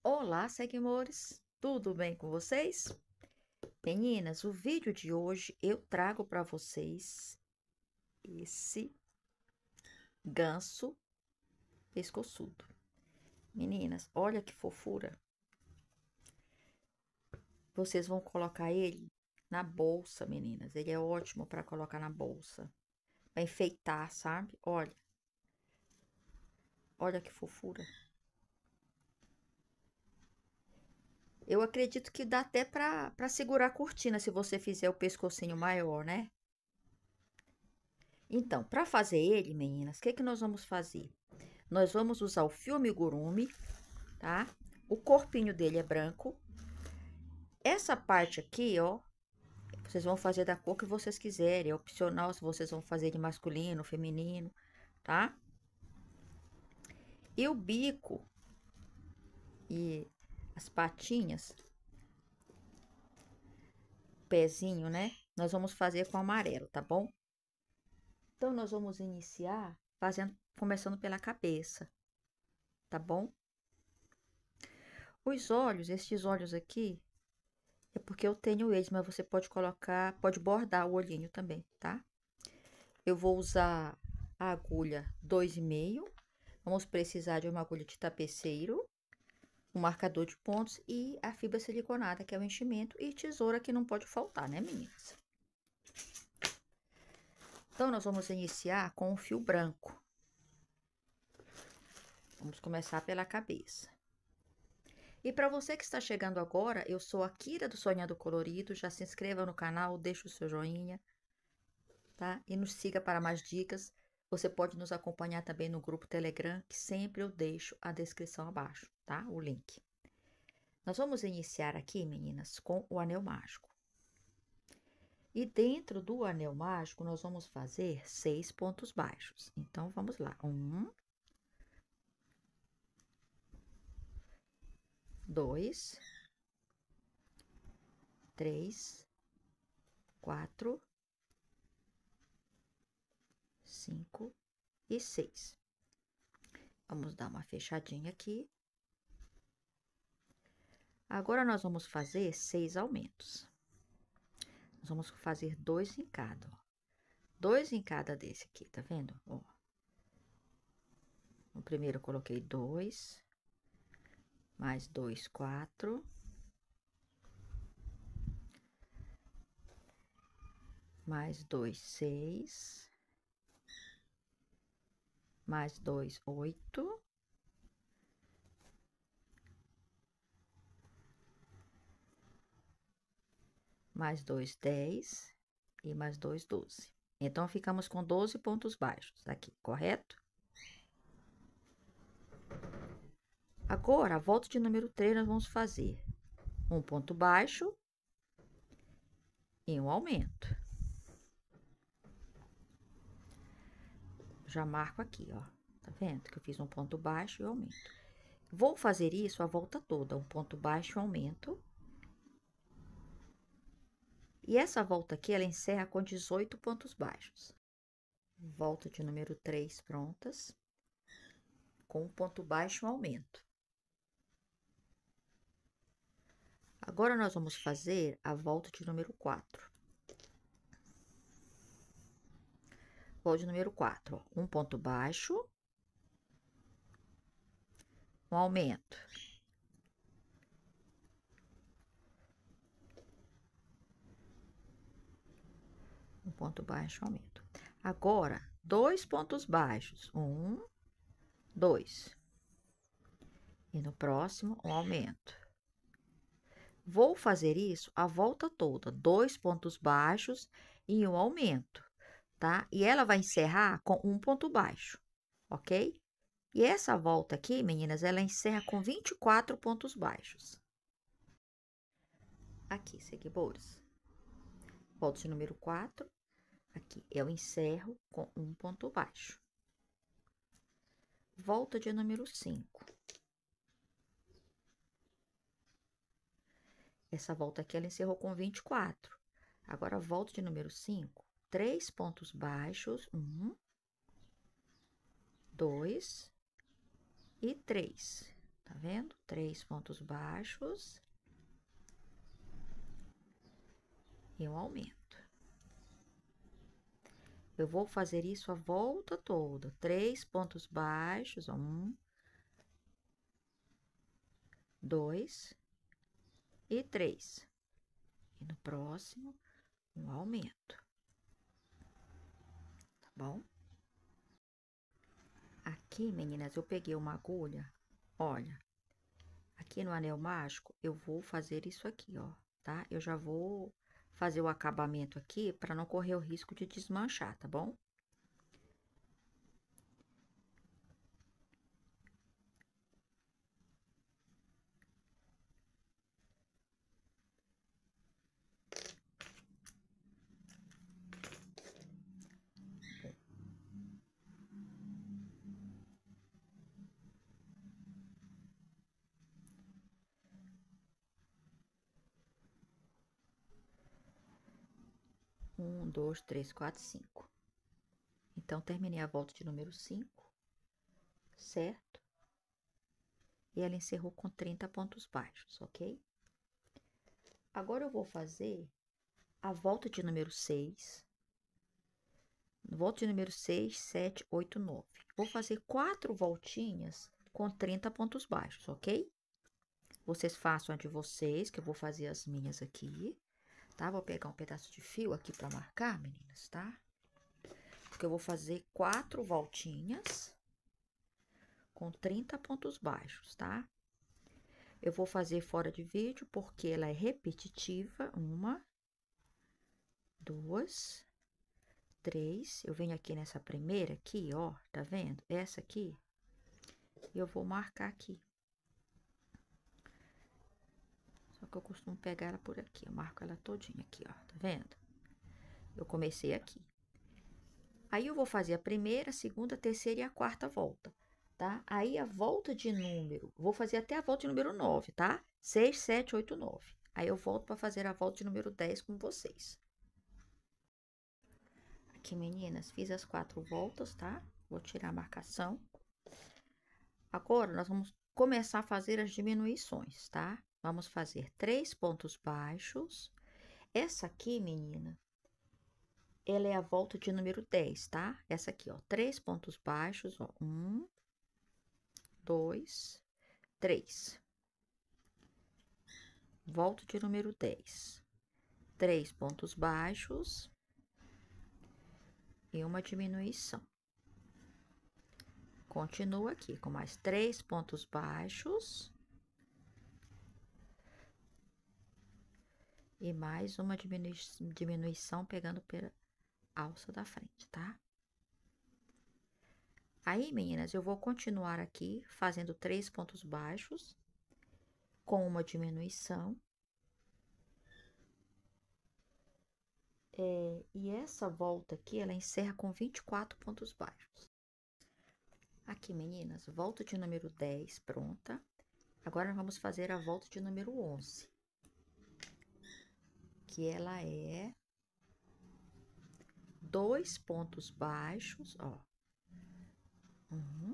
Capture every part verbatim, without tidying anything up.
Olá, seguidores! Tudo bem com vocês? Meninas, o vídeo de hoje eu trago para vocês esse ganso pescoçudo. Meninas, olha que fofura. Vocês vão colocar ele na bolsa, meninas. Ele é ótimo para colocar na bolsa. Para enfeitar, sabe? Olha. Olha que fofura. Eu acredito que dá até para segurar a cortina se você fizer o pescocinho maior, né? Então, para fazer ele, meninas, o que que nós vamos fazer? Nós vamos usar o fio amigurumi, tá? O corpinho dele é branco. Essa parte aqui, ó, vocês vão fazer da cor que vocês quiserem. É opcional se vocês vão fazer de masculino, feminino, tá? E o bico e as patinhas, pezinho, né? Nós vamos fazer com amarelo, tá bom? Então, nós vamos iniciar fazendo, começando pela cabeça, tá bom? Os olhos, estes olhos aqui, é porque eu tenho eles, mas você pode colocar, pode bordar o olhinho também, tá? Eu vou usar a agulha dois e meio. Vamos precisar de uma agulha de tapeceiro, um marcador de pontos e a fibra siliconada, que é o enchimento, e tesoura, que não pode faltar, né, meninas? Então, nós vamos iniciar com o fio branco. Vamos começar pela cabeça. E para você que está chegando agora, eu sou a Kira do Sonhando Colorido. Já se inscreva no canal, deixa o seu joinha, tá? E nos siga para mais dicas. Você pode nos acompanhar também no grupo Telegram, que sempre eu deixo a descrição abaixo, tá? O link. Nós vamos iniciar aqui, meninas, com o anel mágico. E dentro do anel mágico, nós vamos fazer seis pontos baixos. Então, vamos lá. Um, dois, três, quatro, cinco e seis. Vamos dar uma fechadinha aqui. Agora, nós vamos fazer seis aumentos. Nós vamos fazer dois em cada, ó. Dois em cada desse aqui, tá vendo? Ó. No primeiro, eu coloquei dois, mais dois, quatro. Mais dois, seis. Mais dois, oito. Mais dois, dez. E mais dois, doze. Então, ficamos com doze pontos baixos aqui, correto? Agora, a volta de número três, nós vamos fazer um ponto baixo e um aumento. Já marco aqui, ó. Tá vendo que eu fiz um ponto baixo e aumento. Vou fazer isso a volta toda, um ponto baixo e aumento. E essa volta aqui, ela encerra com dezoito pontos baixos. Volta de número três prontas, com um ponto baixo e um aumento. Agora, nós vamos fazer a volta de número quatro. Volta de número quatro, ó, um ponto baixo, um aumento. Um ponto baixo, um aumento. Agora, dois pontos baixos, um, dois. E no próximo, um aumento. Vou fazer isso a volta toda, dois pontos baixos e um aumento, tá? E ela vai encerrar com um ponto baixo, ok? E essa volta aqui, meninas, ela encerra com vinte e quatro pontos baixos. Aqui, seguidores. Volta de número quatro. Aqui, eu encerro com um ponto baixo. Volta de número cinco. Essa volta aqui, ela encerrou com vinte e quatro. Agora, volta de número cinco. Três pontos baixos. Um, dois e três. Tá vendo? Três pontos baixos e um aumento. Eu vou fazer isso a volta toda. Três pontos baixos, ó, um, dois e três. E no próximo, um aumento. Tá bom? Aqui, meninas, eu peguei uma agulha, olha, aqui no anel mágico, eu vou fazer isso aqui, ó, tá? Eu já vou fazer o acabamento aqui para não correr o risco de desmanchar, tá bom? Um, dois, três, quatro, cinco. Então, terminei a volta de número cinco, certo? E ela encerrou com trinta pontos baixos, ok? Agora eu vou fazer a volta de número seis. Volta de número seis, sete, oito, nove. Vou fazer quatro voltinhas com trinta pontos baixos, ok? Vocês façam a de vocês, que eu vou fazer as minhas aqui, tá? Vou pegar um pedaço de fio aqui para marcar, meninas, tá? Porque eu vou fazer quatro voltinhas com trinta pontos baixos, tá? Eu vou fazer fora de vídeo porque ela é repetitiva. Uma, duas, três. Eu venho aqui nessa primeira aqui, ó, tá vendo? Essa aqui, eu vou marcar aqui. Só que eu costumo pegar ela por aqui, eu marco ela todinha aqui, ó, tá vendo? Eu comecei aqui. Aí, eu vou fazer a primeira, a segunda, a terceira e a quarta volta, tá? Aí, a volta de número, vou fazer até a volta de número nove, tá? seis, sete, oito, nove. Aí, eu volto para fazer a volta de número dez com vocês. Aqui, meninas, fiz as quatro voltas, tá? Vou tirar a marcação. Agora, nós vamos começar a fazer as diminuições, tá? Vamos fazer três pontos baixos. Essa aqui, menina, ela é a volta de número dez, tá? Essa aqui, ó, três pontos baixos, ó, um, dois, três. Volta de número dez. Três pontos baixos e uma diminuição. Continua aqui com mais três pontos baixos e mais uma diminui diminuição pegando pela alça da frente, tá? Aí, meninas, eu vou continuar aqui fazendo três pontos baixos com uma diminuição. É, e essa volta aqui, ela encerra com vinte e quatro pontos baixos. Aqui, meninas, volta de número dez, pronta. Agora, nós vamos fazer a volta de número onze. Que ela é dois pontos baixos, ó. Um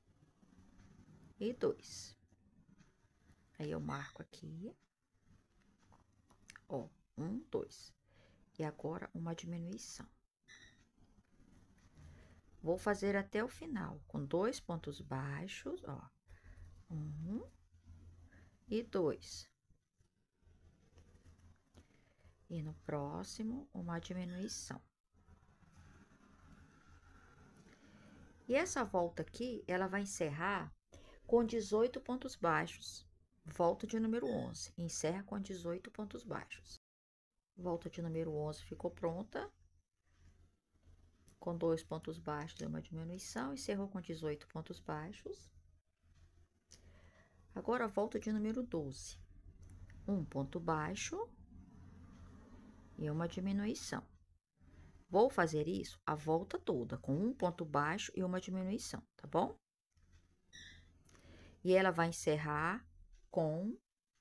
e dois. Aí, eu marco aqui, ó, um, dois. E agora, uma diminuição. Vou fazer até o final, com dois pontos baixos, ó. Um e dois. E no próximo, uma diminuição. E essa volta aqui, ela vai encerrar com dezoito pontos baixos. Volta de número onze. Encerra com dezoito pontos baixos. Volta de número onze ficou pronta. Com dois pontos baixos e uma diminuição. Encerrou com dezoito pontos baixos. Agora, a volta de número doze. Um ponto baixo e uma diminuição. Vou fazer isso a volta toda, com um ponto baixo e uma diminuição, tá bom? E ela vai encerrar com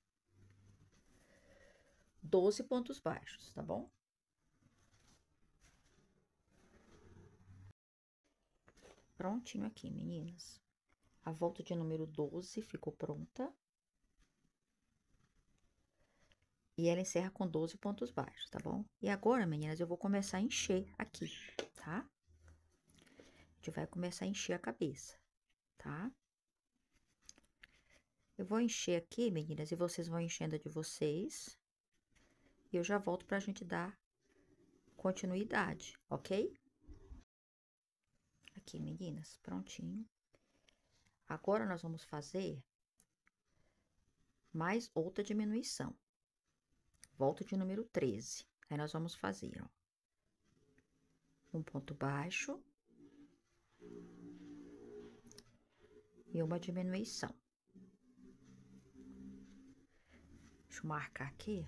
doze pontos baixos, tá bom? Prontinho aqui, meninas. A volta de número doze ficou pronta. E ela encerra com doze pontos baixos, tá bom? E agora, meninas, eu vou começar a encher aqui, tá? A gente vai começar a encher a cabeça, tá? Eu vou encher aqui, meninas, e vocês vão enchendo a de vocês. E eu já volto pra gente dar continuidade, ok? Aqui, meninas, prontinho. Agora, nós vamos fazer mais outra diminuição. Volta de número treze. Aí, nós vamos fazer, ó, um ponto baixo e uma diminuição. Deixa eu marcar aqui.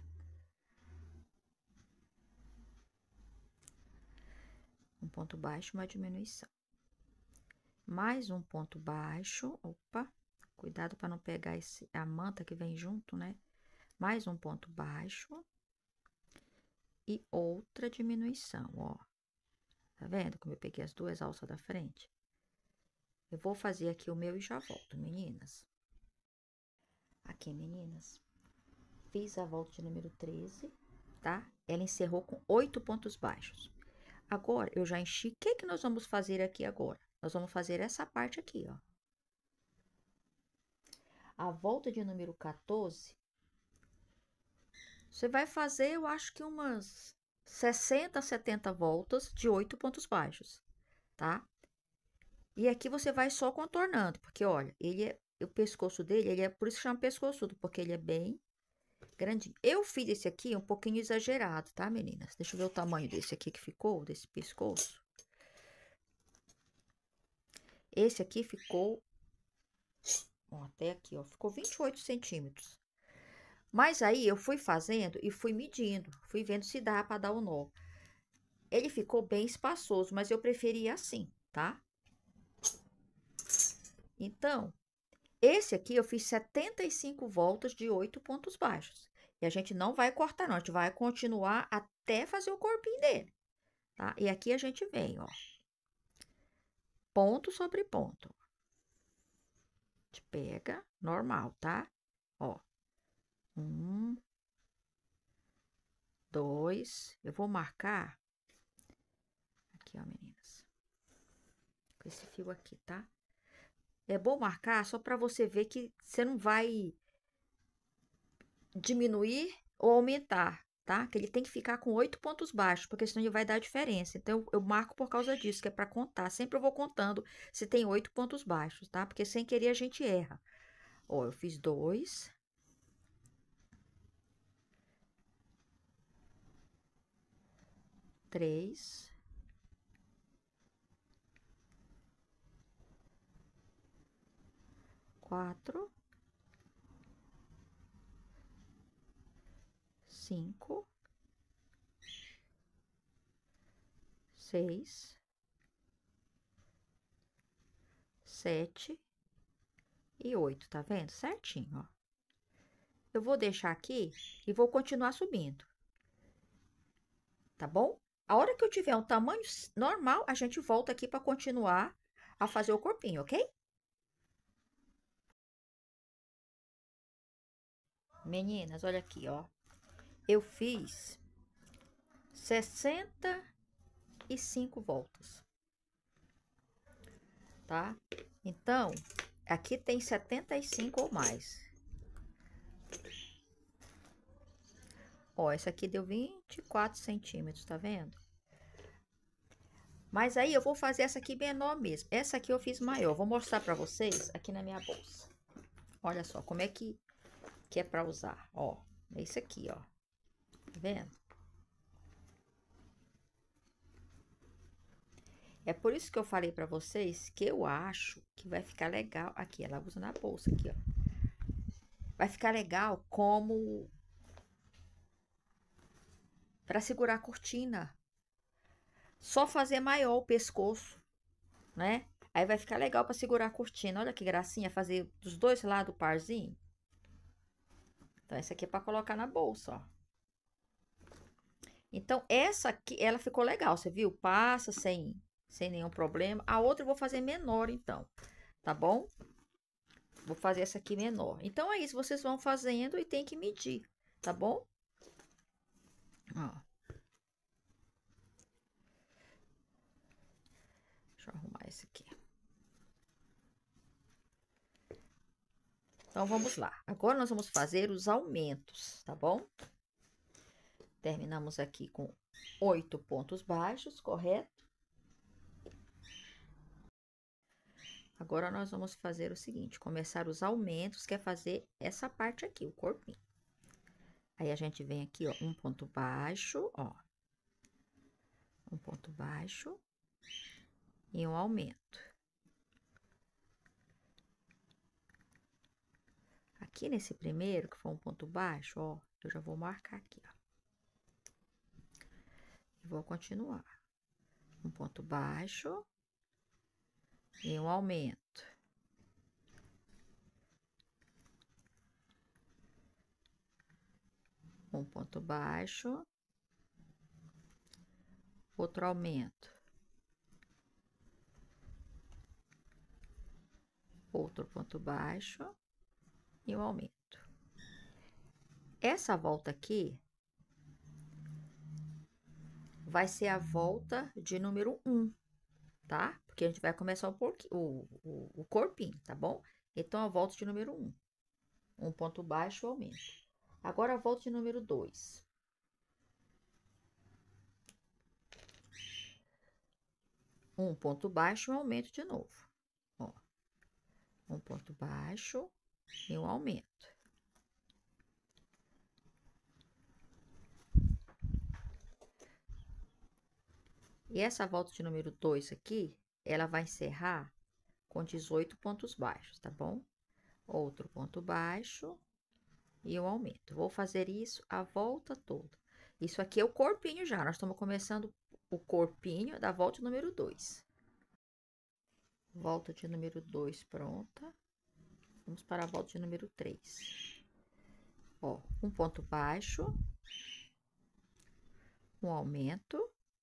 Um ponto baixo, uma diminuição. Mais um ponto baixo. Opa, cuidado para não pegar esse, a manta que vem junto, né? Mais um ponto baixo. E outra diminuição, ó. Tá vendo como eu peguei as duas alças da frente? Eu vou fazer aqui o meu e já volto, meninas. Aqui, meninas. Fiz a volta de número treze, tá? Ela encerrou com oito pontos baixos. Agora, eu já enchi. O que que nós vamos fazer aqui agora? Nós vamos fazer essa parte aqui, ó. A volta de número quatorze, você vai fazer, eu acho que umas sessenta, setenta voltas de oito pontos baixos, tá? E aqui você vai só contornando, porque olha, ele é, o pescoço dele, ele é, por isso que chama pescoçudo, porque ele é bem grandinho. Eu fiz esse aqui um pouquinho exagerado, tá, meninas? Deixa eu ver o tamanho desse aqui que ficou, desse pescoço. Esse aqui ficou, ó, até aqui, ó, ficou vinte e oito centímetros. Mas aí eu fui fazendo e fui medindo, fui vendo se dá para dar o nó. Ele ficou bem espaçoso, mas eu preferia assim, tá? Então, esse aqui eu fiz setenta e cinco voltas de oito pontos baixos. E a gente não vai cortar, não. A gente vai continuar até fazer o corpinho dele, tá? E aqui a gente vem, ó. Ponto sobre ponto. A gente pega normal, tá? Ó. Um. Dois. Eu vou marcar. Aqui, ó, meninas. Com esse fio aqui, tá? É bom marcar só pra você ver que você não vai diminuir ou aumentar, tá? Que ele tem que ficar com oito pontos baixos, porque senão ele vai dar diferença. Então, eu, eu marco por causa disso, que é para contar. Sempre eu vou contando se tem oito pontos baixos, tá? Porque sem querer a gente erra. Ó, eu fiz dois. Três. Quatro. Cinco. Seis. Sete. E oito, tá vendo? Certinho, ó. Eu vou deixar aqui e vou continuar subindo. Tá bom? A hora que eu tiver um tamanho normal, a gente volta aqui para continuar a fazer o corpinho, ok? Meninas, olha aqui, ó. Eu fiz sessenta e cinco voltas, tá? Então, aqui tem setenta e cinco ou mais. Ó, essa aqui deu vinte e quatro centímetros, tá vendo? Mas aí eu vou fazer essa aqui menor mesmo. Essa aqui eu fiz maior. Vou mostrar pra vocês aqui na minha bolsa. Olha só como é que, que é pra usar, ó. É isso aqui, ó. Tá vendo? É por isso que eu falei pra vocês que eu acho que vai ficar legal. Aqui, ela usa na bolsa, aqui, ó. Vai ficar legal como pra segurar a cortina. Só fazer maior o pescoço, né? Aí vai ficar legal pra segurar a cortina. Olha que gracinha, fazer dos dois lados o parzinho. Então, essa aqui é pra colocar na bolsa, ó. Então, essa aqui, ela ficou legal, você viu? Passa sem, sem nenhum problema. A outra eu vou fazer menor, então, tá bom? Vou fazer essa aqui menor. Então, é isso. Vocês vão fazendo e tem que medir, tá bom? Ó. Deixa eu arrumar esse aqui. Então, vamos lá. Agora, nós vamos fazer os aumentos, tá bom? Terminamos aqui com oito pontos baixos, correto? Agora, nós vamos fazer o seguinte, começar os aumentos, que é fazer essa parte aqui, o corpinho. Aí, a gente vem aqui, ó, um ponto baixo, ó. Um ponto baixo e um aumento. Aqui nesse primeiro, que foi um ponto baixo, ó, eu já vou marcar aqui, ó. E vou continuar. Um ponto baixo e um aumento. Um ponto baixo, outro aumento. Outro ponto baixo e um aumento. Essa volta aqui vai ser a volta de número um, tá? Porque a gente vai começar o, o, o, o corpinho, tá bom? Então, a volta de número um. Um ponto baixo e aumento. Agora, a volta de número dois. Um ponto baixo e um aumento de novo. Ó. Um ponto baixo e um aumento. E essa volta de número dois aqui, ela vai encerrar com dezoito pontos baixos, tá bom? Outro ponto baixo e um aumento. Vou fazer isso a volta toda. Isso aqui é o corpinho já. Nós estamos começando o corpinho da volta número dois. Volta de número dois pronta. Vamos para a volta de número três. Ó, um ponto baixo, um aumento.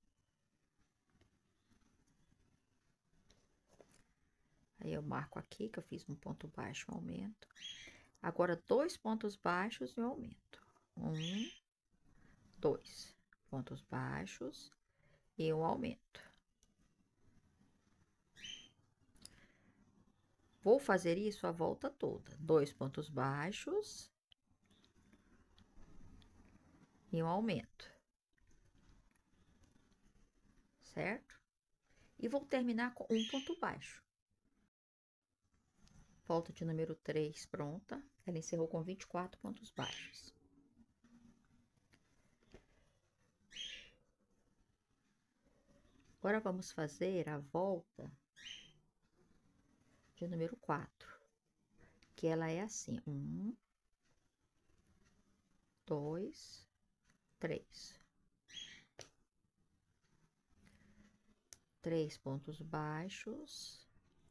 Aí, eu marco aqui que eu fiz um ponto baixo, um aumento. Agora, dois pontos baixos e um aumento. Um, dois pontos baixos e um aumento. Vou fazer isso a volta toda. Dois pontos baixos e um aumento. Certo? E vou terminar com um ponto baixo. Volta de número três pronta. Ela encerrou com vinte e quatro pontos baixos. Agora, vamos fazer a volta de número quatro. Que ela é assim. Um, dois, três. Três pontos baixos.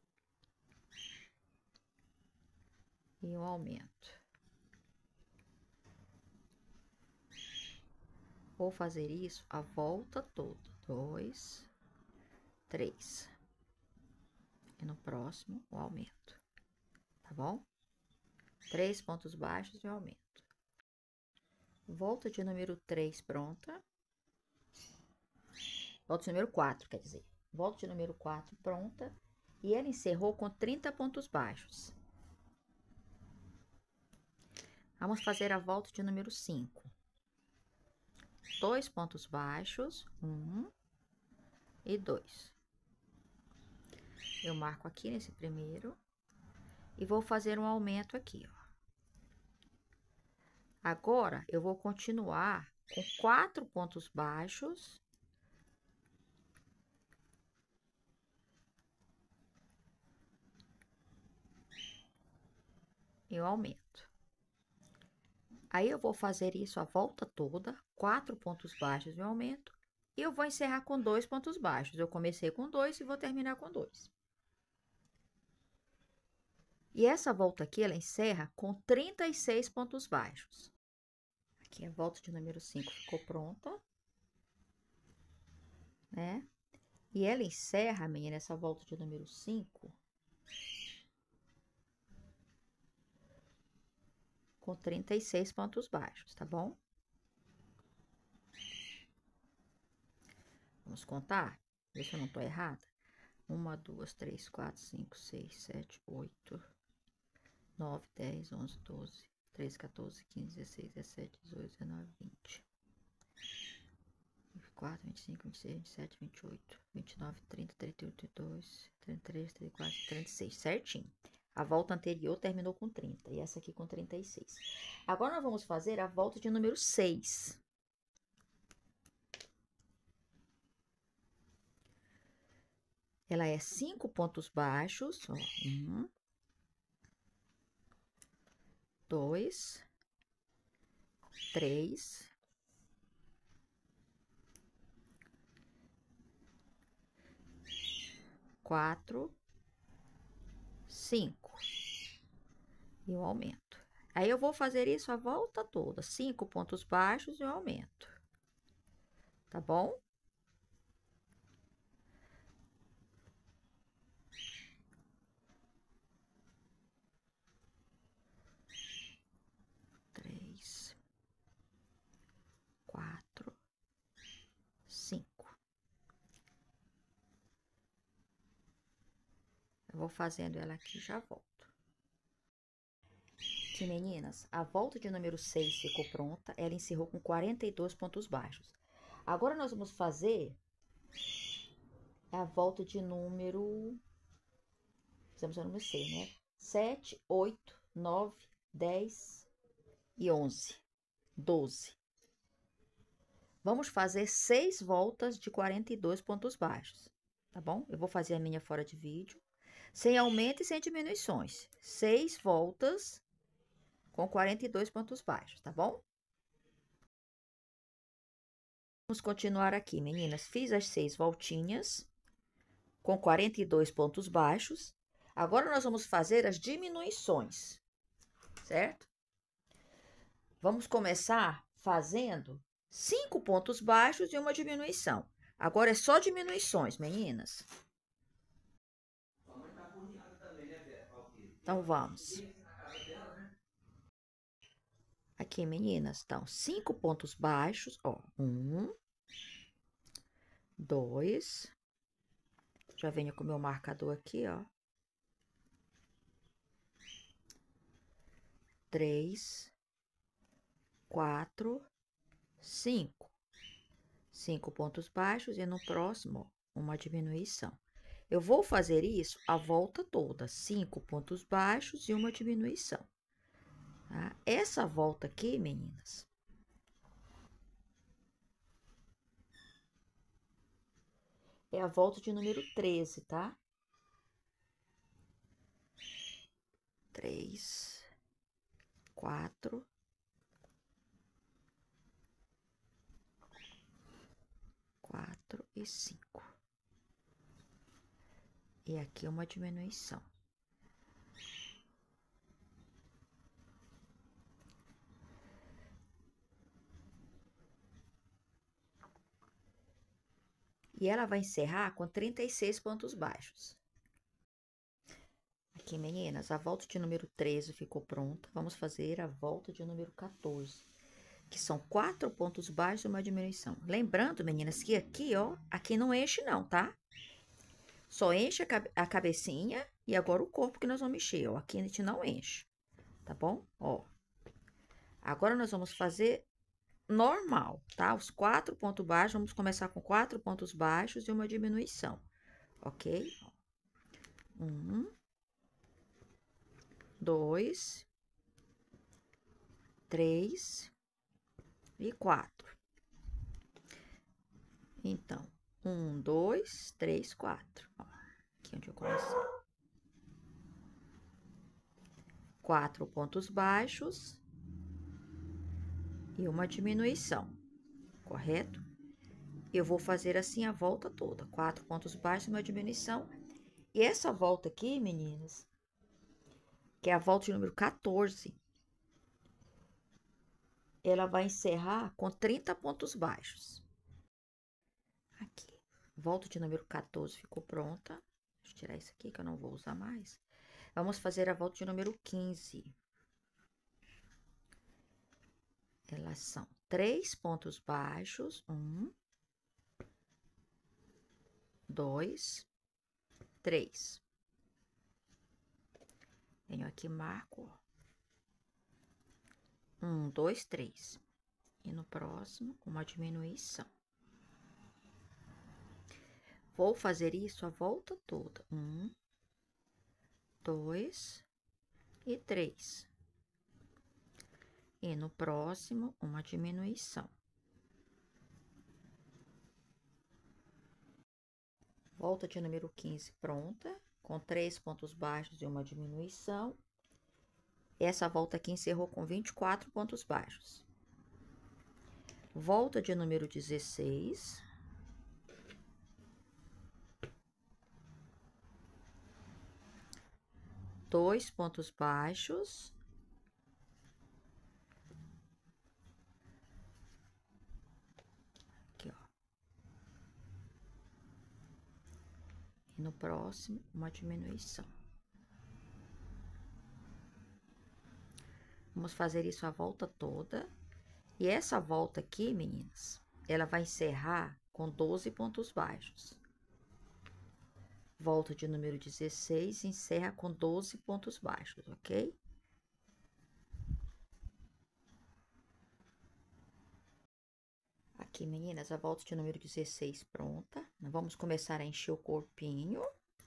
E um aumento. Vou fazer isso a volta toda. Dois, três. E no próximo, o aumento. Tá bom? Três pontos baixos e um aumento. Volta de número três pronta. Volta de número quatro, quer dizer. Volta de número quatro pronta. E ela encerrou com trinta pontos baixos. Vamos fazer a volta de número cinco. Dois pontos baixos, um e dois. Eu marco aqui nesse primeiro e vou fazer um aumento aqui, ó. Agora, eu vou continuar com quatro pontos baixos e um aumento. Aí, eu vou fazer isso a volta toda, quatro pontos baixos e um aumento, e eu vou encerrar com dois pontos baixos. Eu comecei com dois e vou terminar com dois. E essa volta aqui, ela encerra com trinta e seis pontos baixos. Aqui a volta de número cinco ficou pronta, né? E ela encerra, menina, essa volta de número cinco com trinta e seis pontos baixos, tá bom? Vamos contar? Ver se eu não tô errada. Uma, duas, três, quatro, cinco, seis, sete, oito, nove, dez, onze, doze, treze, quatorze, quinze, dezesseis, dezessete, dezoito, dezenove, vinte. vinte e quatro, vinte e cinco, vinte e seis, vinte e sete, vinte e oito, vinte e nove, trinta, trinta e um, trinta e dois, trinta e três, trinta e quatro, trinta e seis, certinho. A volta anterior terminou com trinta e essa aqui com trinta e seis. Agora nós vamos fazer a volta de número seis. Ela é cinco pontos baixos, ó, um, dois, três, quatro, cinco. E o aumento. Aí, eu vou fazer isso a volta toda, cinco pontos baixos e o aumento. Tá bom? Três, quatro, cinco. Eu vou fazendo ela aqui e já volto. Aqui, meninas, a volta de número seis ficou pronta. Ela encerrou com quarenta e dois pontos baixos. Agora, nós vamos fazer a volta de número... Fizemos o número seis, né? sete, oito, nove, dez e onze. doze. Vamos fazer seis voltas de quarenta e dois pontos baixos, tá bom? Eu vou fazer a minha fora de vídeo, sem aumento e sem diminuições. Seis voltas com quarenta e dois pontos baixos, tá bom? Vamos continuar aqui, meninas. Fiz as seis voltinhas com quarenta e dois pontos baixos. Agora, nós vamos fazer as diminuições, certo? Vamos começar fazendo cinco pontos baixos e uma diminuição. Agora, é só diminuições, meninas. Então, vamos. Aqui, meninas, estão cinco pontos baixos, ó. Um, dois. Já venho com o meu marcador aqui, ó. Três, quatro, cinco. Cinco pontos baixos e no próximo, uma diminuição. Eu vou fazer isso a volta toda, cinco pontos baixos e uma diminuição. Tá? Essa volta aqui, meninas, é a volta de número treze, tá? Três, quatro, quatro e cinco. E aqui uma diminuição. E ela vai encerrar com trinta e seis pontos baixos. Aqui, meninas, a volta de número treze ficou pronta. Vamos fazer a volta de número quatorze, que são quatro pontos baixos e uma diminuição. Lembrando, meninas, que aqui, ó, aqui não enche não, tá? Só enche a, cabe a cabecinha e agora o corpo que nós vamos mexer, ó. Aqui a gente não enche, tá bom? Ó. Agora, nós vamos fazer normal, tá? Os quatro pontos baixos, vamos começar com quatro pontos baixos e uma diminuição, ok? Um, dois, três e quatro. Então, um, dois, três, quatro. Ó, aqui onde eu comecei. Quatro pontos baixos e uma diminuição, correto? Eu vou fazer assim a volta toda, quatro pontos baixos e uma diminuição. E essa volta aqui, meninas, que é a volta de número quatorze, ela vai encerrar com trinta pontos baixos. Aqui, volta de número quatorze ficou pronta. Deixa eu tirar isso aqui que eu não vou usar mais. Vamos fazer a volta de número quinze. Elas são três pontos baixos, um, dois, três. Venho aqui, marco, ó. Um, dois, três. E no próximo, uma diminuição. Vou fazer isso a volta toda. Um, dois e três. E no próximo, uma diminuição. Volta de número quinze pronta, com três pontos baixos e uma diminuição. Essa volta aqui encerrou com vinte e quatro pontos baixos. Volta de número dezesseis. Dois pontos baixos. Aqui, ó. E no próximo, uma diminuição. Vamos fazer isso a volta toda. E essa volta aqui, meninas, ela vai encerrar com doze pontos baixos. Volta de número dezesseis, encerra com doze pontos baixos, ok? Aqui, meninas, a volta de número dezesseis pronta. Nós vamos começar a encher o corpinho.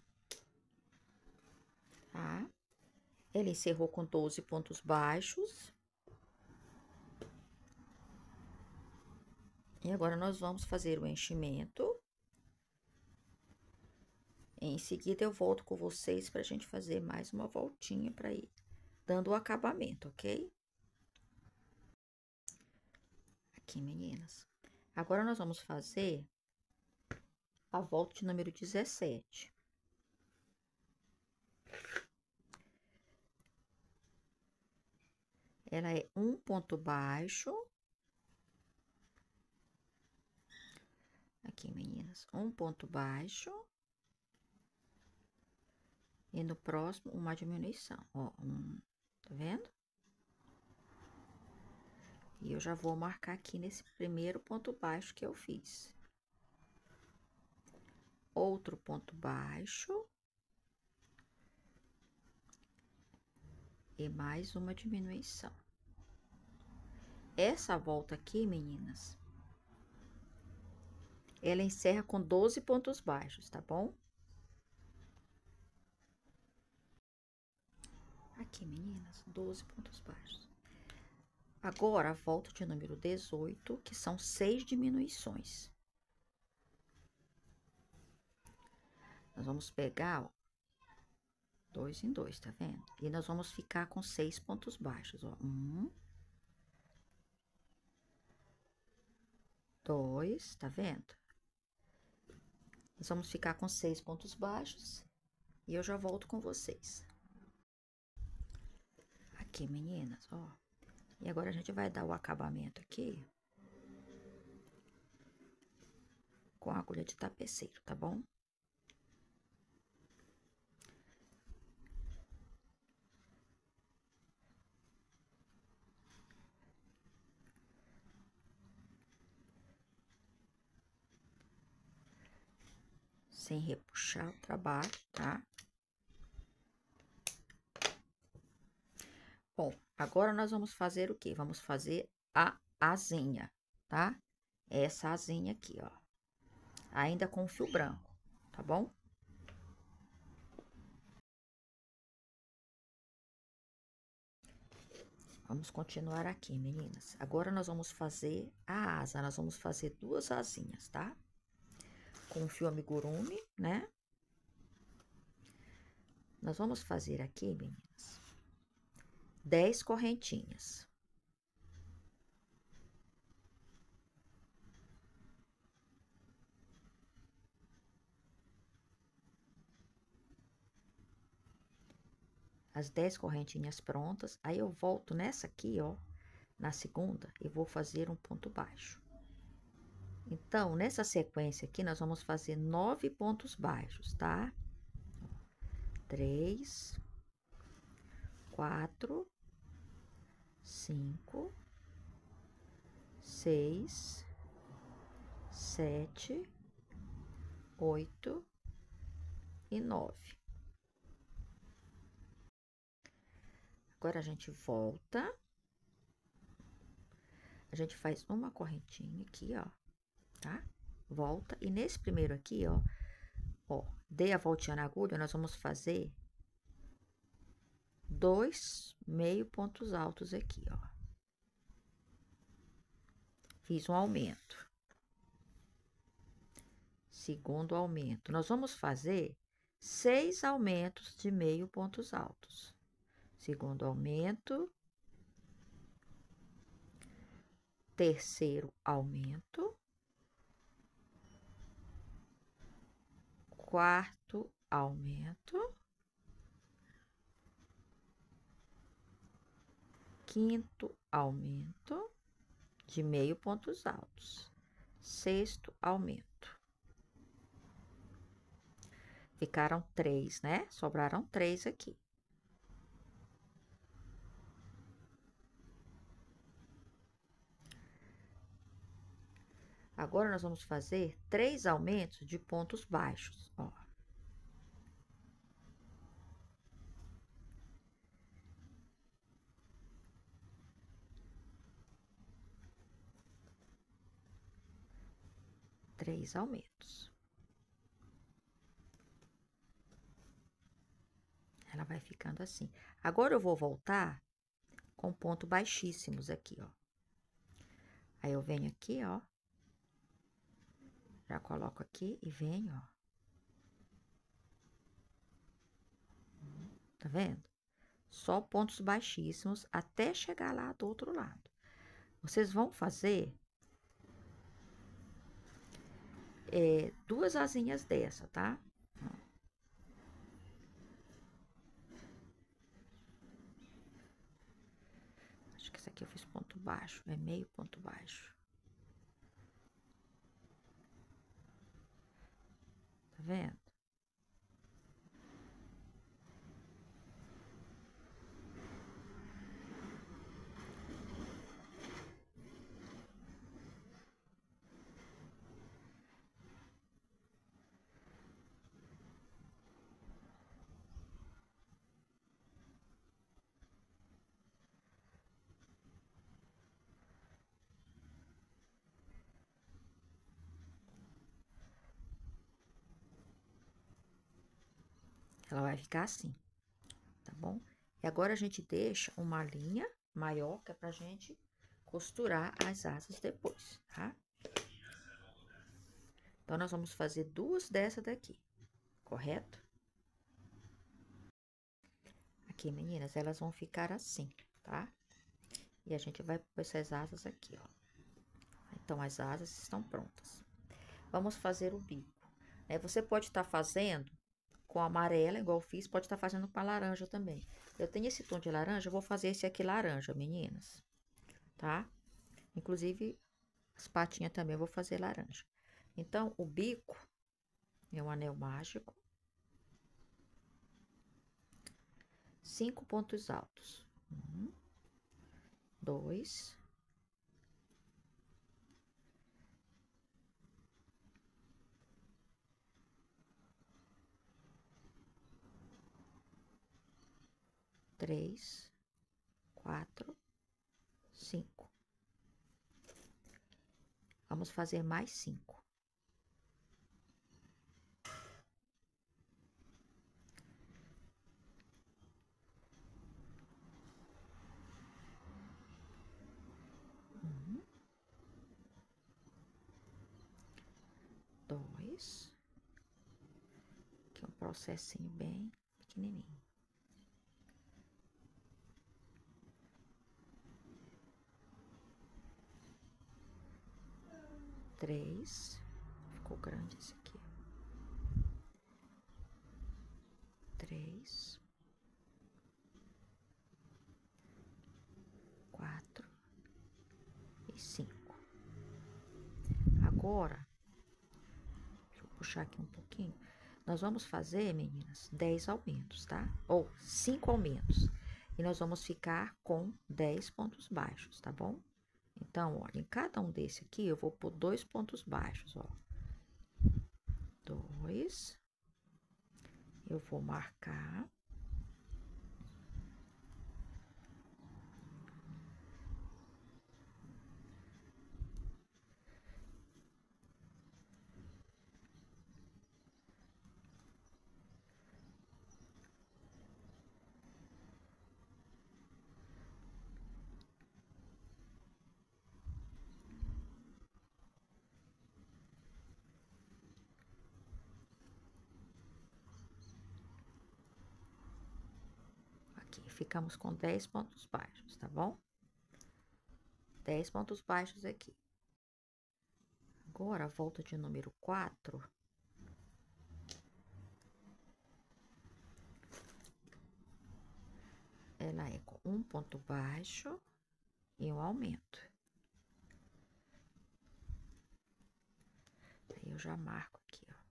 Tá? Ele encerrou com doze pontos baixos. E agora, nós vamos fazer o enchimento. Em seguida, eu volto com vocês pra gente fazer mais uma voltinha pra ir dando o acabamento, ok? Aqui, meninas. Agora, nós vamos fazer a volta de número dezessete. Ela é um ponto baixo. Aqui, meninas, um ponto baixo. E no próximo, uma diminuição, ó, um, tá vendo? E eu já vou marcar aqui nesse primeiro ponto baixo que eu fiz. Outro ponto baixo. E mais uma diminuição. Essa volta aqui, meninas, ela encerra com doze pontos baixos, tá bom? Aqui, meninas, doze pontos baixos. Agora, a volta de número dezoito, que são seis diminuições. Nós vamos pegar, ó, dois em dois, tá vendo? E nós vamos ficar com seis pontos baixos, ó. Um, dois, tá vendo? Nós vamos ficar com seis pontos baixos e eu já volto com vocês. Aqui, meninas, ó. E agora a gente vai dar o acabamento aqui com a agulha de tapeceiro, tá bom? Sem repuxar o trabalho, tá? Bom, agora nós vamos fazer o quê? Vamos fazer a asinha, tá? Essa asinha aqui, ó. Ainda com fio branco, tá bom? Vamos continuar aqui, meninas. Agora, nós vamos fazer a asa. Nós vamos fazer duas asinhas, tá? Com fio amigurumi, né? Nós vamos fazer aqui, meninas, dez correntinhas. As dez correntinhas prontas, aí eu volto nessa aqui, ó, na segunda, e vou fazer um ponto baixo. Então, nessa sequência aqui, nós vamos fazer nove pontos baixos, tá? Três, quatro, cinco, seis, sete, oito e nove. Agora a gente volta. A gente faz uma correntinha aqui, ó, tá? Volta. E nesse primeiro aqui, ó, ó, dei a voltinha na agulha, nós vamos fazer dois meio pontos altos aqui, ó. Fiz um aumento. Segundo aumento. Nós vamos fazer seis aumentos de meio pontos altos. Segundo aumento. Terceiro aumento. Quarto aumento. Quinto aumento de meio pontos altos. Sexto aumento. Ficaram três, né? Sobraram três aqui. Agora, nós vamos fazer três aumentos de pontos baixos, ó. Três aumentos. Ela vai ficando assim. Agora, eu vou voltar com ponto baixíssimos aqui, ó. Aí, eu venho aqui, ó. Já coloco aqui e venho, ó. Tá vendo? Só pontos baixíssimos até chegar lá do outro lado. Vocês vão fazer é, duas asinhas dessa, tá? Acho que essa aqui eu fiz ponto baixo, é meio ponto baixo. Tá vendo? Ela vai ficar assim, tá bom? E agora, a gente deixa uma linha maior, que é pra gente costurar as asas depois, tá? Então, nós vamos fazer duas dessa daqui, correto? Aqui, meninas, elas vão ficar assim, tá? E a gente vai pôr essas asas aqui, ó. Então, as asas estão prontas. Vamos fazer o bico, né? Você pode estar fazendo com amarela, igual eu fiz, pode estar fazendo com a laranja também. Eu tenho esse tom de laranja, eu vou fazer esse aqui laranja, meninas, tá? Inclusive, as patinhas também eu vou fazer laranja. Então, o bico é um anel mágico. Cinco pontos altos. Um, dois, três, quatro, cinco. Vamos fazer mais cinco. Um, dois. Aqui é um processinho bem pequenininho. Três. Ficou grande esse aqui. Três. Quatro. E cinco. Agora, deixa eu puxar aqui um pouquinho. Nós vamos fazer, meninas, dez aumentos, tá? Ou cinco aumentos. E nós vamos ficar com dez pontos baixos, tá bom? Então, olha, em cada um desse aqui, eu vou pôr dois pontos baixos, ó. Dois. Eu vou marcar. Aqui, ficamos com dez pontos baixos, tá bom? dez pontos baixos aqui. Agora, a volta de número quatro. Ela é com um ponto baixo e um aumento. Aí, eu já marco aqui, ó.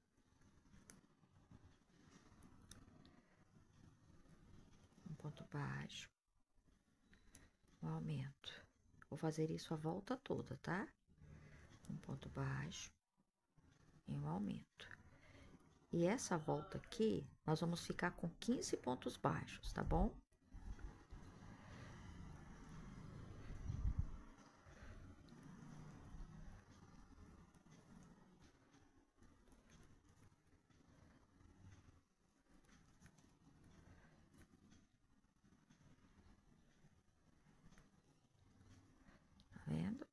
Um ponto baixo, um aumento. Vou fazer isso a volta toda, tá? Um ponto baixo e um aumento. E essa volta aqui, nós vamos ficar com quinze pontos baixos, tá bom? Tá vendo?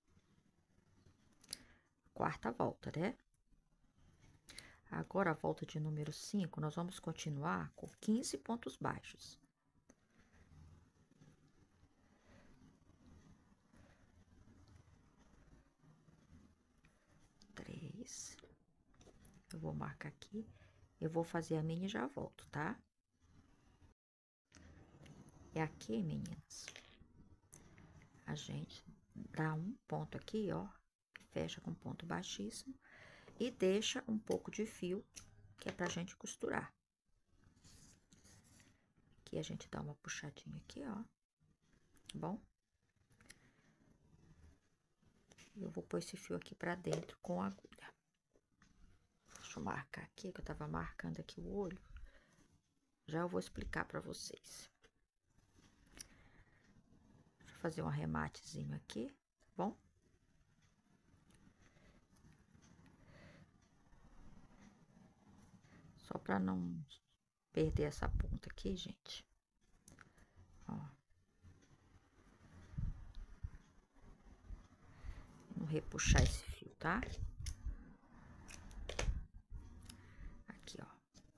Quarta volta, né? Agora, a volta de número cinco, nós vamos continuar com quinze pontos baixos. Três. Eu vou marcar aqui. Eu vou fazer a minha e já volto, tá? E aqui, meninas, a gente dá um ponto aqui, ó. Fecha com ponto baixíssimo. E deixa um pouco de fio, que é pra gente costurar. Aqui a gente dá uma puxadinha aqui, ó. Tá bom? Eu vou pôr esse fio aqui pra dentro com a agulha. Deixa eu marcar aqui, que eu tava marcando aqui o olho. Já eu vou explicar pra vocês. Deixa eu fazer um arrematezinho aqui, tá bom? Só pra não perder essa ponta aqui, gente. Ó. Vamos repuxar esse fio, tá? Aqui, ó.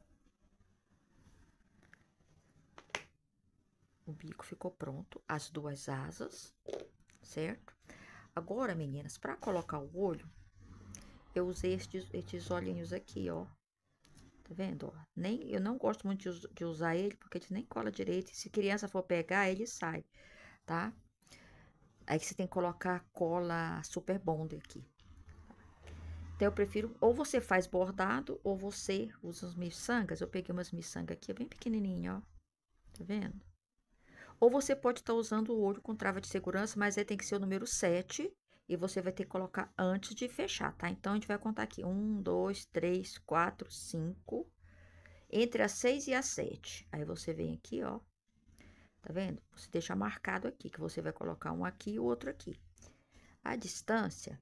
O bico ficou pronto, as duas asas, certo? Agora, meninas, pra colocar o olho, eu usei estes, estes olhinhos aqui, ó. Tá vendo, ó? Nem, eu não gosto muito de, de usar ele, porque ele nem cola direito. E se criança for pegar, ele sai, tá? Aí você tem que colocar cola super bonder aqui. Então, eu prefiro, ou você faz bordado, ou você usa os miçangas. Eu peguei umas miçangas aqui, bem pequenininha, ó. Tá vendo? Ou você pode estar usando o olho com trava de segurança, mas aí tem que ser o número sete. E você vai ter que colocar antes de fechar, tá? Então, a gente vai contar aqui. um, dois, três, quatro, cinco. Entre a seis e a sete. Aí, você vem aqui, ó. Tá vendo? Você deixa marcado aqui, que você vai colocar um aqui e o outro aqui. A distância...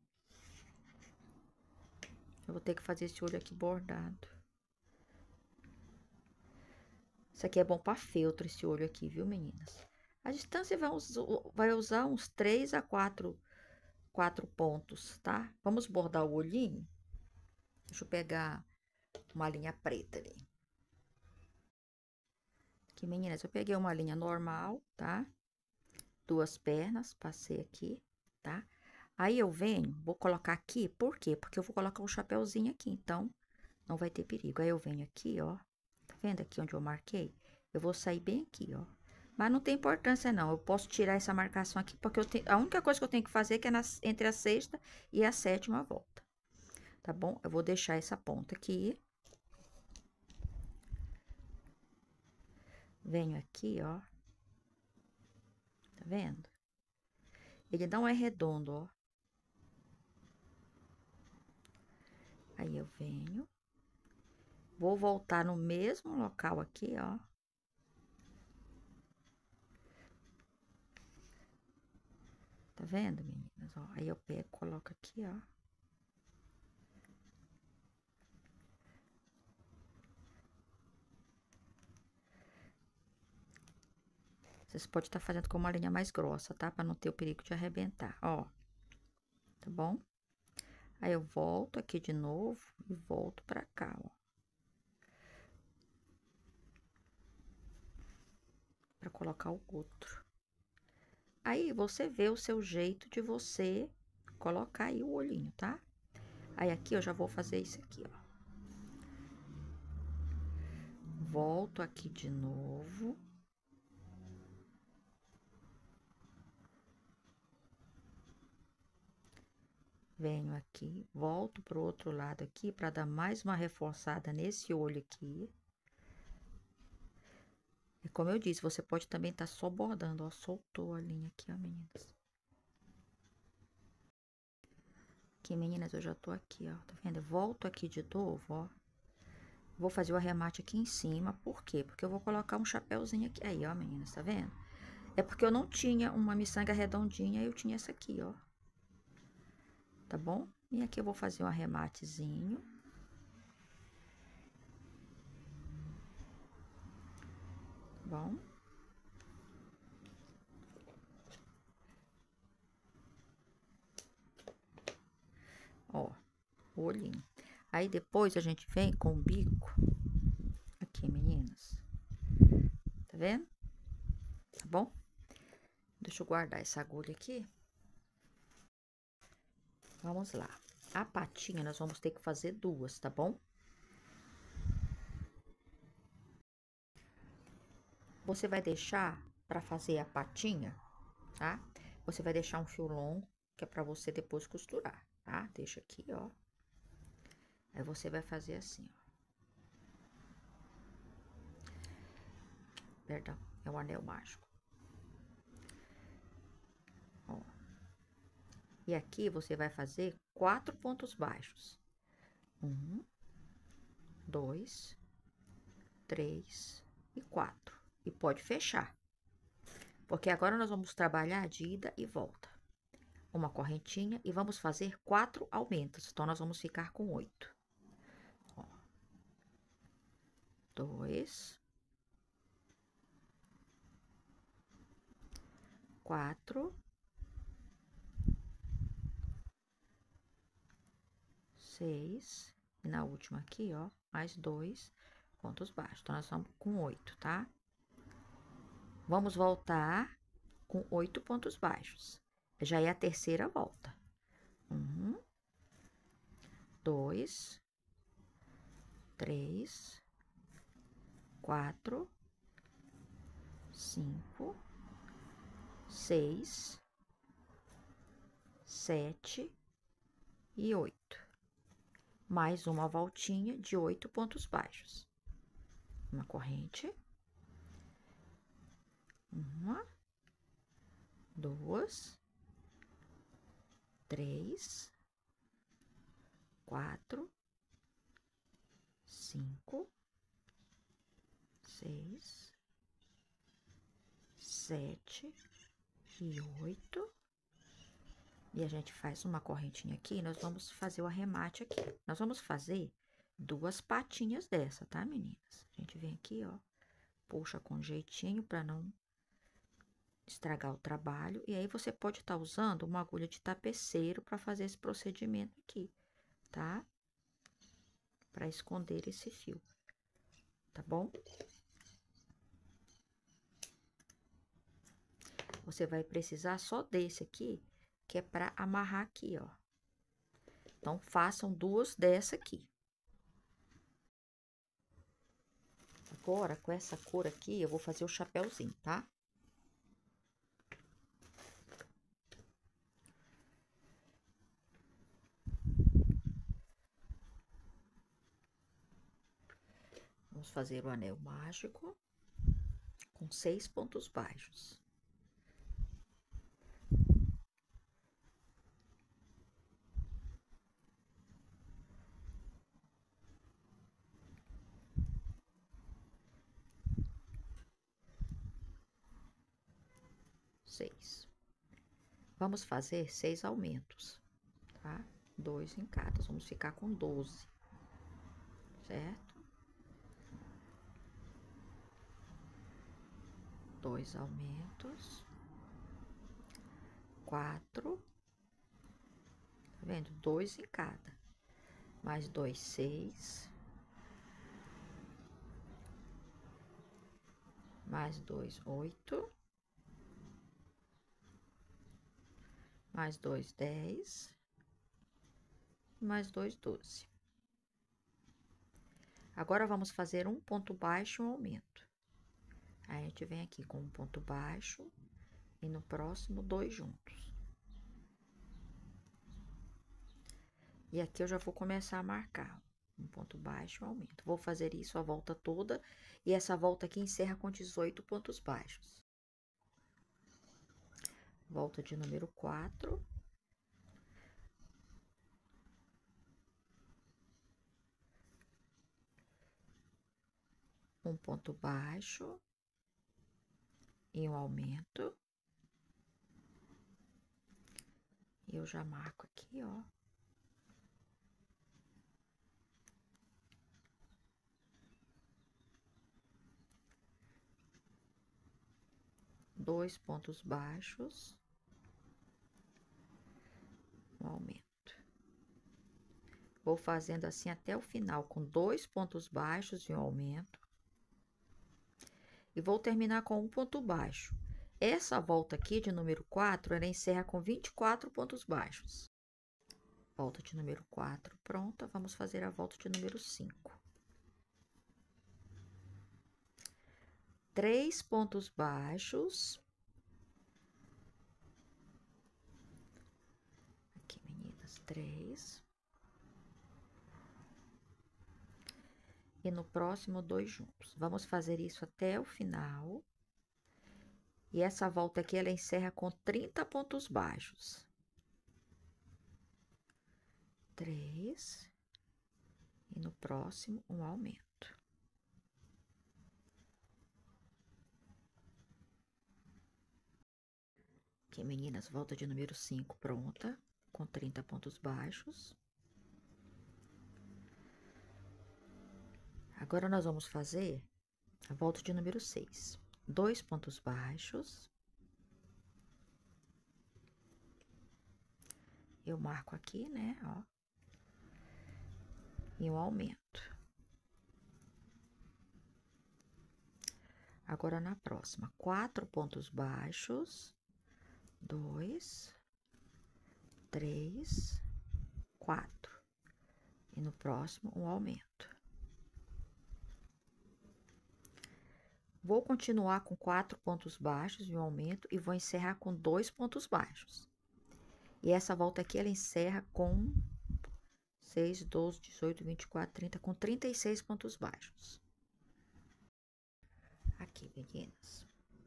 Eu vou ter que fazer esse olho aqui bordado. Isso aqui é bom para feltro, esse olho aqui, viu, meninas? A distância vai, us vai usar uns três a quatro, quatro pontos, tá? Vamos bordar o olhinho? Deixa eu pegar uma linha preta ali. Aqui, meninas, eu peguei uma linha normal, tá? Duas pernas, passei aqui, tá? Aí, eu venho, vou colocar aqui, por quê? Porque eu vou colocar um chapéuzinho aqui, então, não vai ter perigo. Aí, eu venho aqui, ó, tá vendo aqui onde eu marquei? Eu vou sair bem aqui, ó. Mas não tem importância, não. Eu posso tirar essa marcação aqui, porque eu tenho, a única coisa que eu tenho que fazer é que é nas, entre a sexta e a sétima volta. Tá bom? Eu vou deixar essa ponta aqui. Venho aqui, ó. Tá vendo? Ele não é redondo, ó. Aí eu venho. Vou voltar no mesmo local aqui, ó. Tá vendo, meninas? Ó, aí eu pego, coloco aqui, ó. Vocês podem estar fazendo com uma linha mais grossa, tá? Pra não ter o perigo de arrebentar, ó. Tá bom? Aí eu volto aqui de novo e volto pra cá, ó. Pra colocar o outro. Aí você vê o seu jeito de você colocar aí o olhinho, tá? Aí aqui eu já vou fazer isso aqui, ó. Volto aqui de novo. Venho aqui, volto pro outro lado aqui para dar mais uma reforçada nesse olho aqui. E como eu disse, você pode também estar só bordando, ó, soltou a linha aqui, ó, meninas. Aqui, meninas, eu já tô aqui, ó, tá vendo? Eu volto aqui de novo, ó. Vou fazer o arremate aqui em cima, por quê? Porque eu vou colocar um chapéuzinho aqui, aí, ó, meninas, tá vendo? É porque eu não tinha uma miçanga redondinha, eu tinha essa aqui, ó. Tá bom? E aqui eu vou fazer um arrematezinho. Bom. Ó, o olhinho. Aí depois a gente vem com o bico. Aqui, meninas. Tá vendo? Tá bom? Deixa eu guardar essa agulha aqui. Vamos lá. A patinha nós vamos ter que fazer duas, tá bom? Você vai deixar pra fazer a patinha, tá? Você vai deixar um fio longo, que é pra você depois costurar, tá? Deixa aqui, ó. Aí você vai fazer assim, ó. Perdão, é o anel mágico. Ó. E aqui você vai fazer quatro pontos baixos. Um, dois, três e quatro. E pode fechar. Porque agora nós vamos trabalhar de ida e volta. Uma correntinha e vamos fazer quatro aumentos. Então, nós vamos ficar com oito. Ó. Dois. Quatro. Seis. E na última aqui, ó, mais dois pontos baixos. Então, nós vamos com oito, tá? Vamos voltar com oito pontos baixos. Já é a terceira volta. Um, dois, três, quatro, cinco, seis, sete e oito. Mais uma voltinha de oito pontos baixos. Uma corrente. Uma, duas, três, quatro, cinco, seis, sete e oito. E a gente faz uma correntinha aqui, nós vamos fazer o arremate aqui. Nós vamos fazer duas patinhas dessa, tá, meninas? A gente vem aqui, ó, puxa com jeitinho pra não estragar o trabalho. E aí, você pode estar usando uma agulha de tapeceiro para fazer esse procedimento aqui, tá? Para esconder esse fio, tá bom? Você vai precisar só desse aqui, que é para amarrar aqui, ó. Então, façam duas dessa aqui. Agora, com essa cor aqui, eu vou fazer o chapéuzinho, tá? Vamos fazer o anel mágico com seis pontos baixos. seis. Vamos fazer seis aumentos, tá? Dois em cada, vamos ficar com doze, certo? Dois aumentos, quatro, tá vendo? Dois em cada, mais dois, seis, mais dois, oito, mais dois, dez, mais dois, doze. Agora, vamos fazer um ponto baixo e um aumento. Aí, a gente vem aqui com um ponto baixo e no próximo, dois juntos. E aqui eu já vou começar a marcar um ponto baixo e um aumento. Vou fazer isso a volta toda e essa volta aqui encerra com dezoito pontos baixos. Volta de número quatro. Um ponto baixo e um aumento. E eu já marco aqui, ó. Dois pontos baixos, um aumento. Vou fazendo assim até o final, com dois pontos baixos e um aumento. E vou terminar com um ponto baixo. Essa volta aqui de número quatro, ela encerra com vinte e quatro pontos baixos. Volta de número quatro pronta, vamos fazer a volta de número cinco. Três pontos baixos. Aqui, meninas, três. E no próximo, dois juntos. Vamos fazer isso até o final. E essa volta aqui, ela encerra com trinta pontos baixos. Três. E no próximo, um aumento. Aqui, meninas, volta de número cinco pronta, com trinta pontos baixos. Agora, nós vamos fazer a volta de número seis. Dois pontos baixos. Eu marco aqui, né, ó. E um aumento. Agora, na próxima, quatro pontos baixos. Dois, três, quatro. E no próximo, um aumento. Vou continuar com quatro pontos baixos e um aumento e vou encerrar com dois pontos baixos. E essa volta aqui, ela encerra com seis, doze, dezoito, vinte e quatro, trinta, com trinta e seis pontos baixos. Aqui, meninas.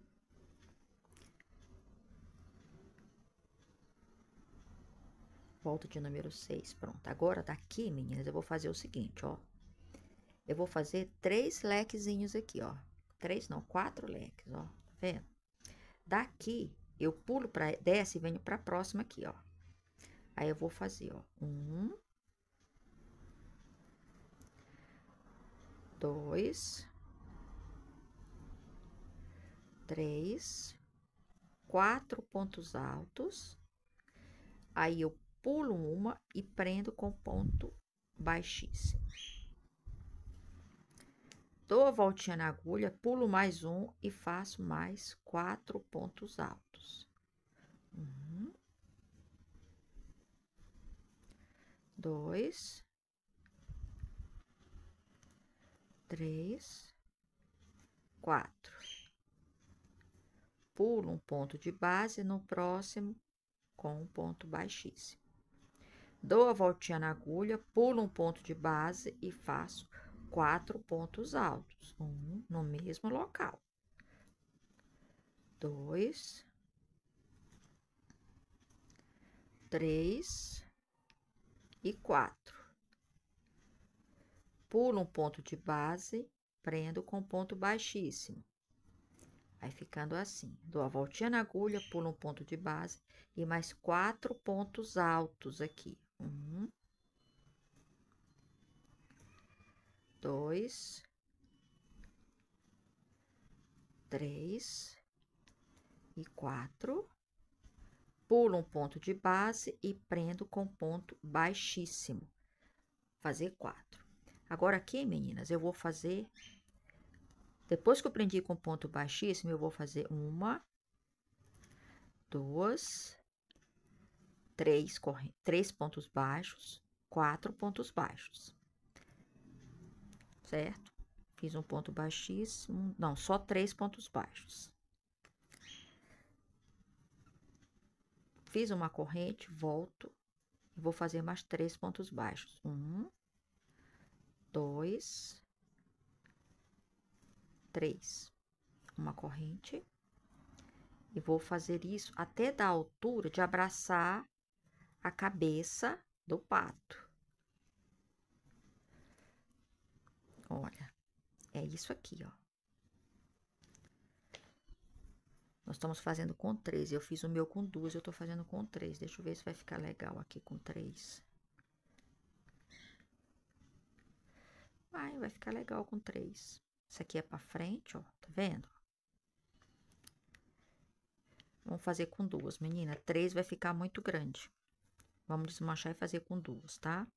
Volta de número seis, pronto. Agora, daqui, meninas, eu vou fazer o seguinte, ó. Eu vou fazer três lequezinhos aqui, ó. Três, não, quatro leques, ó. Tá vendo? Daqui, eu pulo pra, desce e venho pra próxima aqui, ó. Aí, eu vou fazer, ó. Um. Dois. Três. Quatro pontos altos. Aí, eu pulo uma e prendo com ponto baixíssimo. Dou a voltinha na agulha, pulo mais um e faço mais quatro pontos altos. Um, dois, três, quatro. Pulo um ponto de base no próximo com um ponto baixíssimo. Dou a voltinha na agulha, pulo um ponto de base e faço quatro pontos altos, um no mesmo local. Dois, três e quatro. Pulo um ponto de base, prendo com ponto baixíssimo. Vai ficando assim. Dou a voltinha na agulha, pulo um ponto de base e mais quatro pontos altos aqui. Um, dois, três e quatro. Pulo um ponto de base e prendo com ponto baixíssimo. Fazer quatro. Agora aqui, meninas, eu vou fazer... Depois que eu prendi com ponto baixíssimo, eu vou fazer uma, duas, três, corre... três pontos baixos, quatro pontos baixos. Certo? Fiz um ponto baixíssimo, não, só três pontos baixos. Fiz uma corrente, volto, e vou fazer mais três pontos baixos. Um, dois, três. Uma corrente. E vou fazer isso até da altura de abraçar a cabeça do pato. Olha, é isso aqui, ó. Nós estamos fazendo com três. Eu fiz o meu com duas, eu tô fazendo com três. Deixa eu ver se vai ficar legal aqui com três. Vai, vai ficar legal com três. Isso aqui é pra frente, ó. Tá vendo? Vamos fazer com duas, menina. Três vai ficar muito grande. Vamos desmanchar e fazer com duas, tá?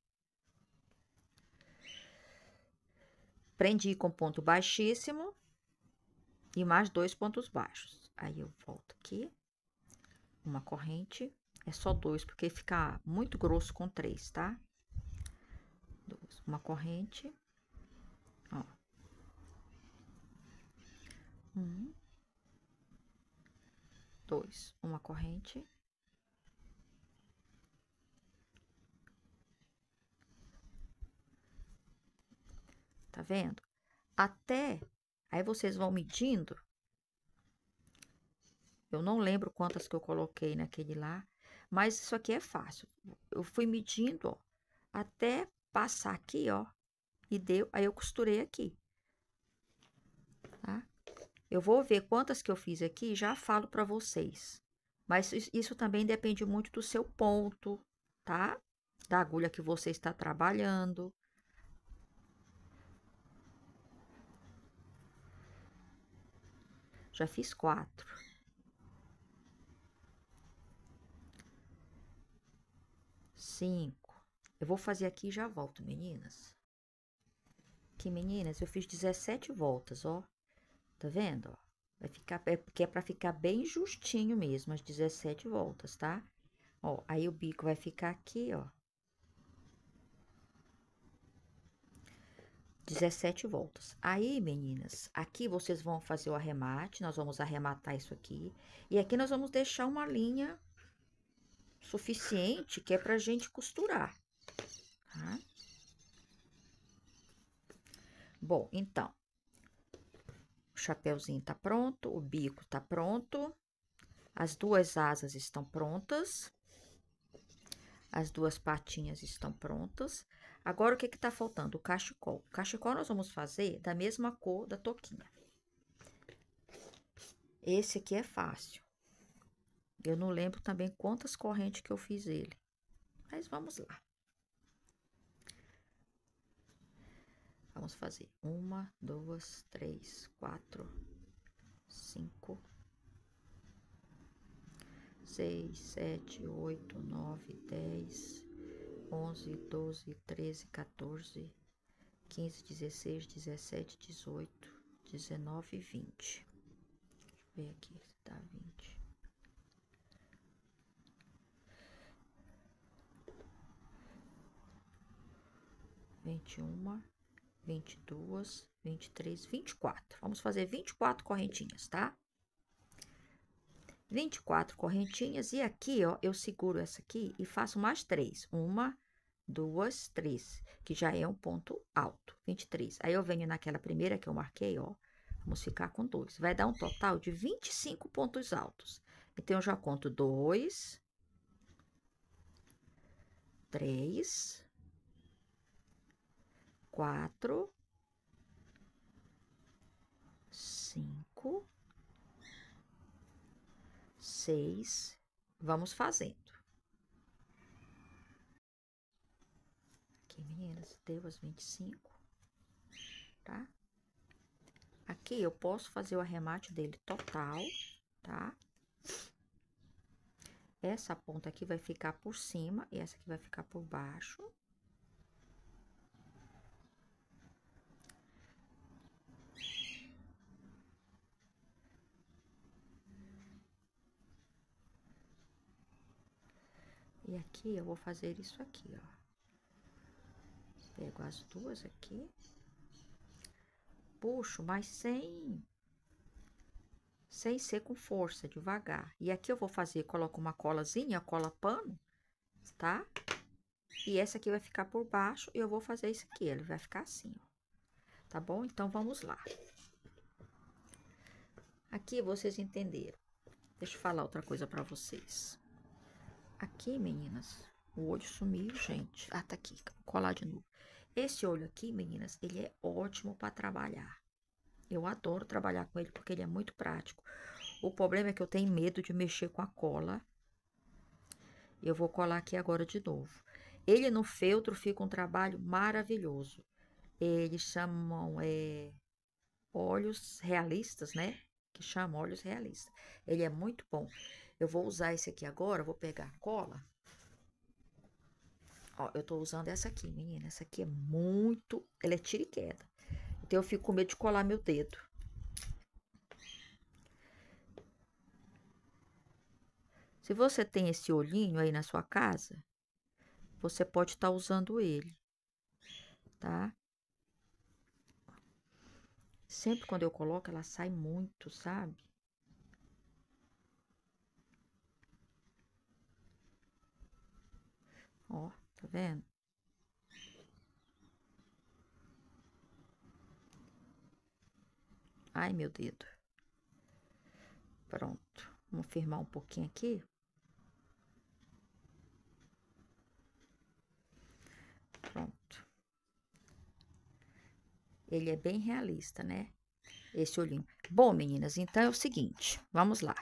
Prendi com ponto baixíssimo e mais dois pontos baixos. Aí eu volto aqui, uma corrente, é só dois, porque fica muito grosso com três, tá? Duas, uma corrente, ó. Um, dois, uma corrente. Tá vendo? Até, aí vocês vão medindo. Eu não lembro quantas que eu coloquei naquele lá, mas isso aqui é fácil. Eu fui medindo, ó, até passar aqui, ó, e deu, aí eu costurei aqui, tá? Eu vou ver quantas que eu fiz aqui e já falo pra vocês. Mas isso também depende muito do seu ponto, tá? Da agulha que você está trabalhando. Já fiz quatro. Cinco. Eu vou fazer aqui e já volto, meninas. Aqui, meninas, eu fiz dezessete voltas, ó. Tá vendo, ó? Vai ficar, é porque é pra ficar bem justinho mesmo, as dezessete voltas, tá? Ó, aí o bico vai ficar aqui, ó. dezessete voltas. Aí, meninas, aqui vocês vão fazer o arremate, nós vamos arrematar isso aqui. E aqui nós vamos deixar uma linha suficiente, que é pra gente costurar, tá? Bom, então, o chapeuzinho tá pronto, o bico tá pronto, as duas asas estão prontas, as duas patinhas estão prontas. Agora, o que que tá faltando? O cachecol. O cachecol nós vamos fazer da mesma cor da touquinha. Esse aqui é fácil. Eu não lembro também quantas correntes que eu fiz ele. Mas vamos lá. Vamos fazer uma, duas, três, quatro, cinco, seis, sete, oito, nove, dez, onze, doze, treze, quatorze, quinze, dezesseis, dezessete, dezoito, dezenove, vinte. Deixa eu ver aqui se tá vinte. vinte e uma, vinte e duas, vinte e três, vinte e quatro. Vamos fazer vinte e quatro correntinhas, tá? vinte e quatro correntinhas. E aqui, ó, eu seguro essa aqui e faço mais três. Uma, duas, três, que já é um ponto alto. vinte e três. Aí eu venho naquela primeira que eu marquei, ó. Vamos ficar com dois. Vai dar um total de vinte e cinco pontos altos. Então, eu já conto dois, três, quatro, cinco, seis. Vamos fazendo. Aqui, meninas, deu as vinte e cinco, tá? Aqui eu posso fazer o arremate dele total, tá? Essa ponta aqui vai ficar por cima e essa aqui vai ficar por baixo. E aqui eu vou fazer isso aqui, ó. Pego as duas aqui. Puxo, mas sem... Sem ser com força, devagar. E aqui eu vou fazer, coloco uma colazinha, cola pano, tá? E essa aqui vai ficar por baixo e eu vou fazer isso aqui, ele vai ficar assim, ó. Tá bom? Então, vamos lá. Aqui, vocês entenderam. Deixa eu falar outra coisa pra vocês. Aqui, meninas, o olho sumiu, gente. Ah, tá aqui, vou colar de novo. Esse olho aqui, meninas, ele é ótimo pra trabalhar. Eu adoro trabalhar com ele porque ele é muito prático. O problema é que eu tenho medo de mexer com a cola. Eu vou colar aqui agora de novo. Ele no feltro fica um trabalho maravilhoso. Eles chamam é, óleos realistas, né? Que chamam óleos realistas. Ele é muito bom. Eu vou usar esse aqui agora, vou pegar a cola. Ó, eu tô usando essa aqui, menina. Essa aqui é muito... Ela é tira e queda. Então, eu fico com medo de colar meu dedo. Se você tem esse olhinho aí na sua casa, você pode estar usando ele, tá? Sempre quando eu coloco, ela sai muito, sabe? Ó, tá vendo? Ai, meu dedo. Pronto. Vamos firmar um pouquinho aqui. Pronto. Ele é bem realista, né? Esse olhinho. Bom, meninas, então é o seguinte. Vamos lá.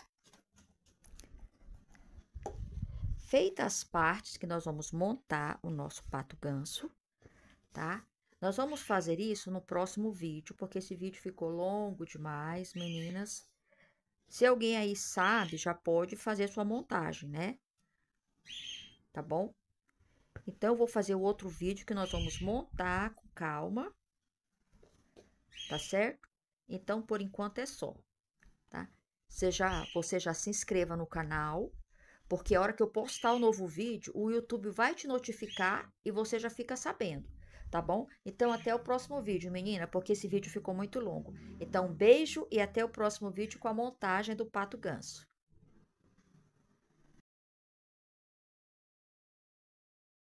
Feitas as partes que nós vamos montar o nosso pato ganso, tá? Nós vamos fazer isso no próximo vídeo, porque esse vídeo ficou longo demais, meninas. Se alguém aí sabe, já pode fazer sua montagem, né? Tá bom? Então, eu vou fazer o outro vídeo que nós vamos montar com calma. Tá certo? Então, por enquanto é só, tá? Você já, você já se inscreva no canal, porque a hora que eu postar o novo vídeo, o YouTube vai te notificar e você já fica sabendo, tá bom? Então, até o próximo vídeo, menina, porque esse vídeo ficou muito longo. Então, um beijo e até o próximo vídeo com a montagem do pato ganso.